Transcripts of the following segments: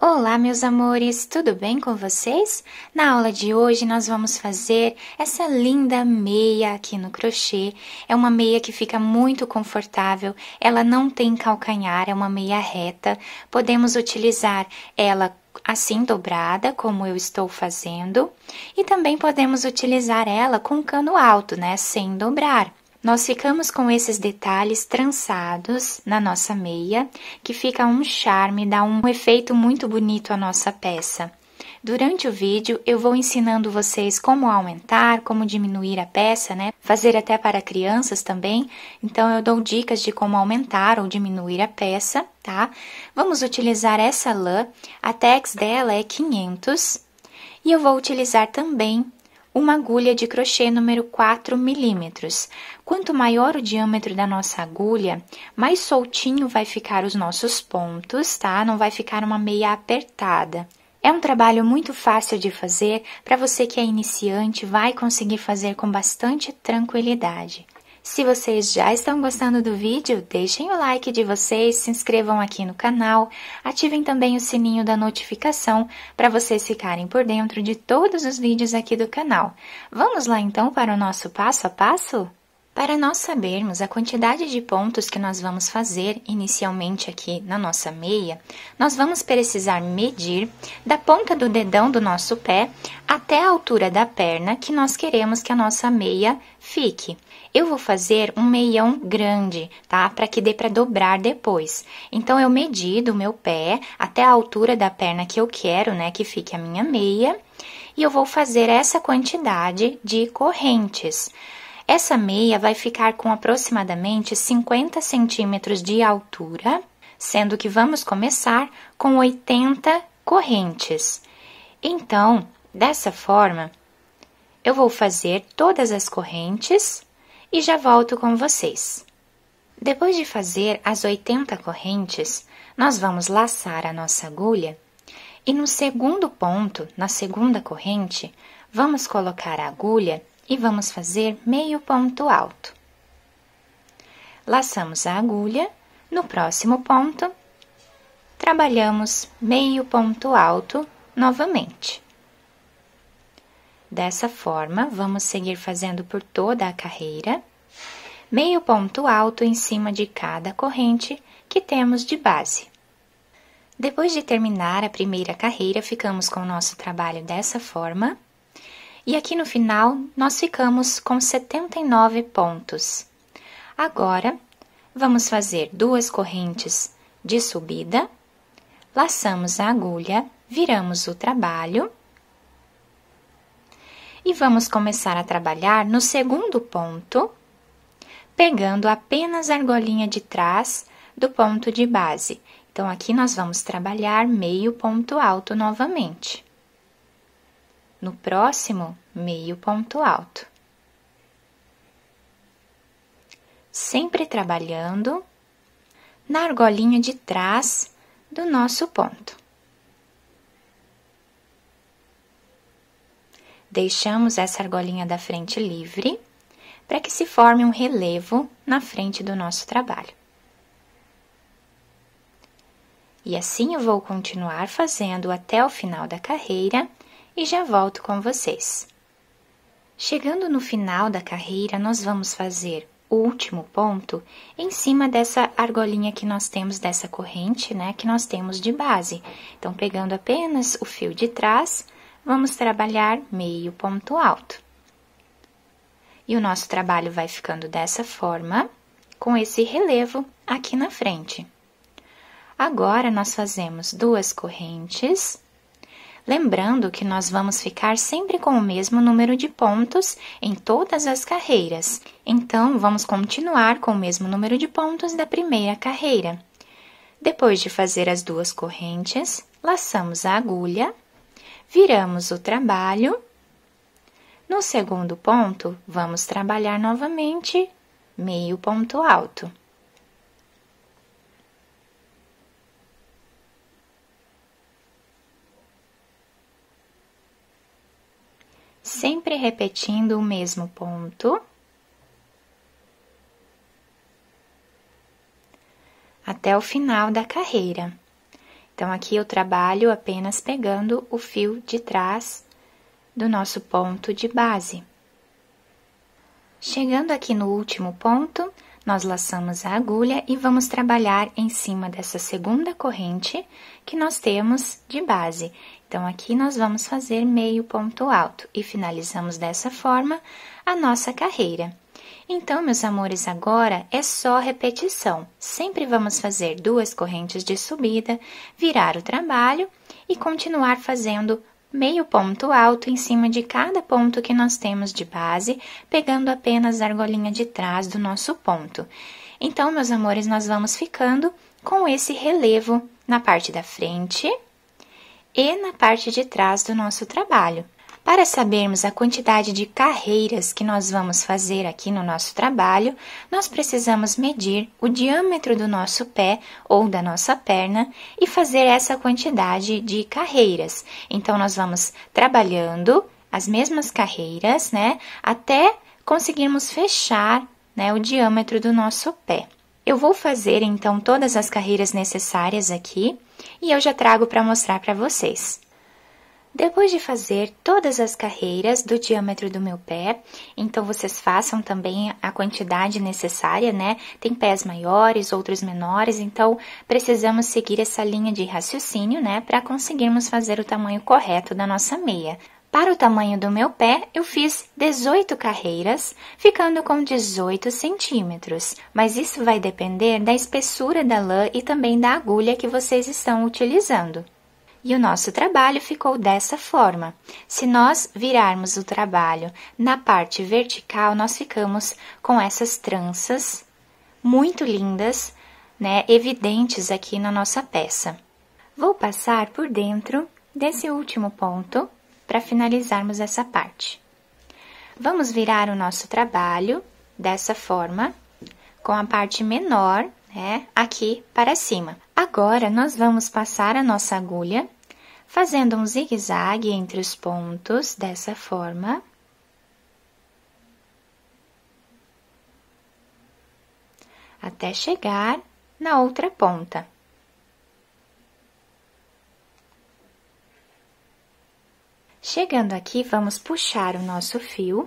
Olá, meus amores, tudo bem com vocês? Na aula de hoje nós vamos fazer essa linda meia aqui no crochê. É uma meia que fica muito confortável, ela não tem calcanhar, é uma meia reta. Podemos utilizar ela assim dobrada, como eu estou fazendo, e também podemos utilizar ela com cano alto, né, sem dobrar. Nós ficamos com esses detalhes trançados na nossa meia, que fica um charme, dá um efeito muito bonito à nossa peça. Durante o vídeo, eu vou ensinando vocês como aumentar, como diminuir a peça, né? Fazer até para crianças também. Então, eu dou dicas de como aumentar ou diminuir a peça, tá? Vamos utilizar essa lã, a tags dela é 500, e eu vou utilizar também uma agulha de crochê número 4 milímetros. Quanto maior o diâmetro da nossa agulha, mais soltinho vai ficar os nossos pontos, tá? Não vai ficar uma meia apertada. É um trabalho muito fácil de fazer, para você que é iniciante, vai conseguir fazer com bastante tranquilidade. Se vocês já estão gostando do vídeo, deixem o like de vocês, se inscrevam aqui no canal, ativem também o sininho da notificação para vocês ficarem por dentro de todos os vídeos aqui do canal. Vamos lá então para o nosso passo a passo? Para nós sabermos a quantidade de pontos que nós vamos fazer inicialmente aqui na nossa meia, nós vamos precisar medir da ponta do dedão do nosso pé até a altura da perna que nós queremos que a nossa meia fique. Eu vou fazer um meião grande, tá? Para que dê para dobrar depois. Então, eu medi do meu pé até a altura da perna que eu quero, né? Que fique a minha meia. E eu vou fazer essa quantidade de correntes. Essa meia vai ficar com aproximadamente 50 centímetros de altura, sendo que vamos começar com 80 correntes. Então, dessa forma, eu vou fazer todas as correntes e já volto com vocês. Depois de fazer as 80 correntes, nós vamos laçar a nossa agulha e no segundo ponto, na segunda corrente, vamos colocar a agulha e vamos fazer meio ponto alto. Laçamos a agulha, no próximo ponto, trabalhamos meio ponto alto novamente. Dessa forma, vamos seguir fazendo por toda a carreira, meio ponto alto em cima de cada corrente que temos de base. Depois de terminar a primeira carreira, ficamos com o nosso trabalho dessa forma, e aqui no final, nós ficamos com 79 pontos. Agora, vamos fazer 2 correntes de subida, laçamos a agulha, viramos o trabalho, e vamos começar a trabalhar no segundo ponto, pegando apenas a argolinha de trás do ponto de base. Então, aqui nós vamos trabalhar meio ponto alto novamente. No próximo, meio ponto alto. Sempre trabalhando na argolinha de trás do nosso ponto. Deixamos essa argolinha da frente livre, para que se forme um relevo na frente do nosso trabalho. E assim eu vou continuar fazendo até o final da carreira e já volto com vocês. Chegando no final da carreira, nós vamos fazer o último ponto em cima dessa argolinha que nós temos, dessa corrente, né, que nós temos de base. Então, pegando apenas o fio de trás, vamos trabalhar meio ponto alto. E o nosso trabalho vai ficando dessa forma, com esse relevo aqui na frente. Agora, nós fazemos 2 correntes, lembrando que nós vamos ficar sempre com o mesmo número de pontos em todas as carreiras. Então, vamos continuar com o mesmo número de pontos da primeira carreira. Depois de fazer as 2 correntes, laçamos a agulha, viramos o trabalho. No segundo ponto, vamos trabalhar novamente meio ponto alto. Sempre repetindo o mesmo ponto, até o final da carreira. Então, aqui eu trabalho apenas pegando o fio de trás do nosso ponto de base. Chegando aqui no último ponto, nós laçamos a agulha e vamos trabalhar em cima dessa segunda corrente que nós temos de base. Então, aqui nós vamos fazer meio ponto alto e finalizamos dessa forma a nossa carreira. Então, meus amores, agora é só repetição. Sempre vamos fazer 2 correntes de subida, virar o trabalho e continuar fazendo meio ponto alto em cima de cada ponto que nós temos de base, pegando apenas a argolinha de trás do nosso ponto. Então, meus amores, nós vamos ficando com esse relevo na parte da frente e na parte de trás do nosso trabalho. Para sabermos a quantidade de carreiras que nós vamos fazer aqui no nosso trabalho, nós precisamos medir o diâmetro do nosso pé ou da nossa perna e fazer essa quantidade de carreiras. Então, nós vamos trabalhando as mesmas carreiras, né, até conseguirmos fechar, né, o diâmetro do nosso pé. Eu vou fazer, então, todas as carreiras necessárias aqui e eu já trago para mostrar para vocês. Depois de fazer todas as carreiras do diâmetro do meu pé, então vocês façam também a quantidade necessária, né? Tem pés maiores, outros menores, então precisamos seguir essa linha de raciocínio, né? Para conseguirmos fazer o tamanho correto da nossa meia. Para o tamanho do meu pé, eu fiz 18 carreiras, ficando com 18 centímetros. Mas isso vai depender da espessura da lã e também da agulha que vocês estão utilizando. E o nosso trabalho ficou dessa forma. Se nós virarmos o trabalho na parte vertical, nós ficamos com essas tranças muito lindas, né, evidentes aqui na nossa peça. Vou passar por dentro desse último ponto para finalizarmos essa parte. Vamos virar o nosso trabalho dessa forma, com a parte menor, né, aqui para cima. Agora, nós vamos passar a nossa agulha fazendo um zigue-zague entre os pontos, dessa forma. Até chegar na outra ponta. Chegando aqui, vamos puxar o nosso fio.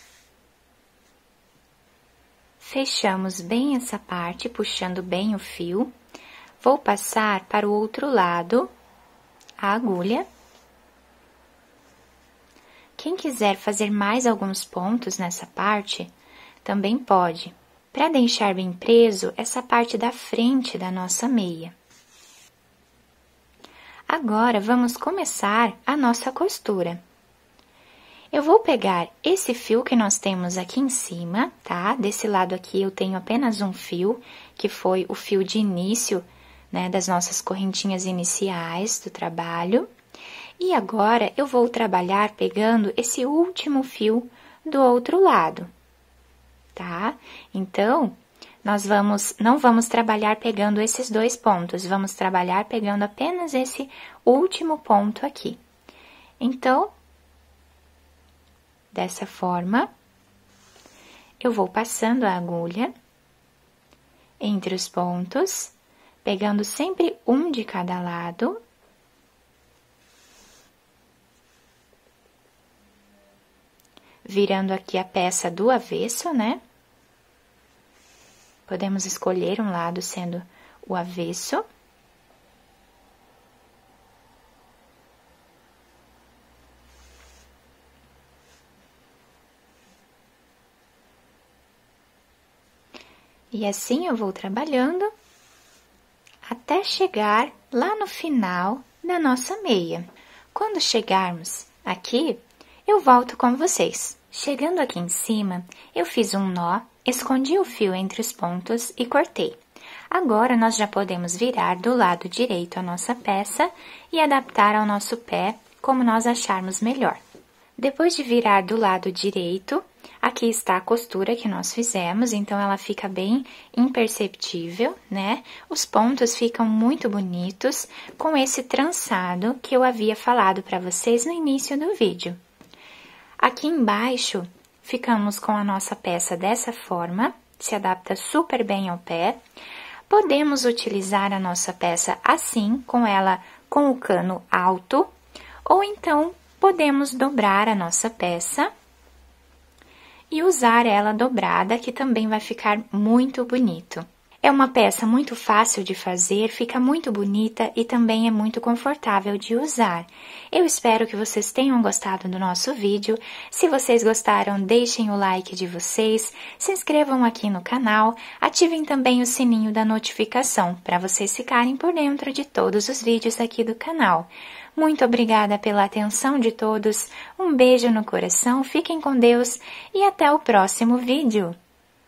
Fechamos bem essa parte, puxando bem o fio. Vou passar para o outro lado a agulha. Quem quiser fazer mais alguns pontos nessa parte, também pode, para deixar bem preso essa parte da frente da nossa meia. Agora, vamos começar a nossa costura. Eu vou pegar esse fio que nós temos aqui em cima, tá? Desse lado aqui eu tenho apenas um fio, que foi o fio de início, né, das nossas correntinhas iniciais do trabalho. E agora, eu vou trabalhar pegando esse último fio do outro lado, tá? Então, nós não vamos trabalhar pegando esses 2 pontos, vamos trabalhar pegando apenas esse último ponto aqui. Então, dessa forma, eu vou passando a agulha entre os pontos, pegando sempre um de cada lado. Virando aqui a peça do avesso, né? Podemos escolher um lado sendo o avesso. E assim eu vou trabalhando até chegar lá no final da nossa meia. Quando chegarmos aqui, eu volto com vocês. Chegando aqui em cima, eu fiz um nó, escondi o fio entre os pontos e cortei. Agora, nós já podemos virar do lado direito a nossa peça e adaptar ao nosso pé como nós acharmos melhor. Depois de virar do lado direito, aqui está a costura que nós fizemos, então ela fica bem imperceptível, né? Os pontos ficam muito bonitos com esse trançado que eu havia falado para vocês no início do vídeo. Aqui embaixo, ficamos com a nossa peça dessa forma, se adapta super bem ao pé. Podemos utilizar a nossa peça assim, com ela com o cano alto, ou então podemos dobrar a nossa peça e usar ela dobrada, que também vai ficar muito bonito. É uma peça muito fácil de fazer, fica muito bonita e também é muito confortável de usar. Eu espero que vocês tenham gostado do nosso vídeo. Se vocês gostaram, deixem o like de vocês, se inscrevam aqui no canal, ativem também o sininho da notificação para vocês ficarem por dentro de todos os vídeos aqui do canal. Muito obrigada pela atenção de todos, um beijo no coração, fiquem com Deus e até o próximo vídeo!